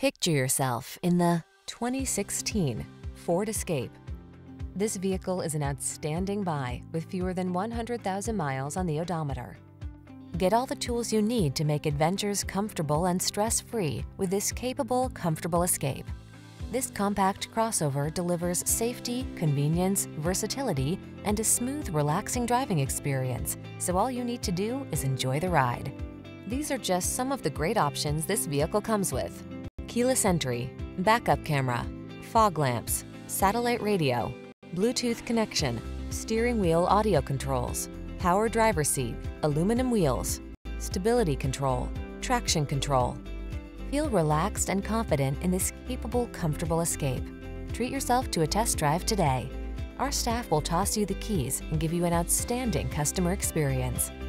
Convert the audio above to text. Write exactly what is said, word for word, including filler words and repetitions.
Picture yourself in the twenty sixteen Ford Escape. This vehicle is an outstanding buy with fewer than one hundred thousand miles on the odometer. Get all the tools you need to make adventures comfortable and stress-free with this capable, comfortable Escape. This compact crossover delivers safety, convenience, versatility, and a smooth, relaxing driving experience, so all you need to do is enjoy the ride. These are just some of the great options this vehicle comes with: keyless entry, backup camera, fog lamps, satellite radio, Bluetooth connection, steering wheel audio controls, power driver seat, aluminum wheels, stability control, traction control. Feel relaxed and confident in this capable, comfortable Escape. Treat yourself to a test drive today. Our staff will toss you the keys and give you an outstanding customer experience.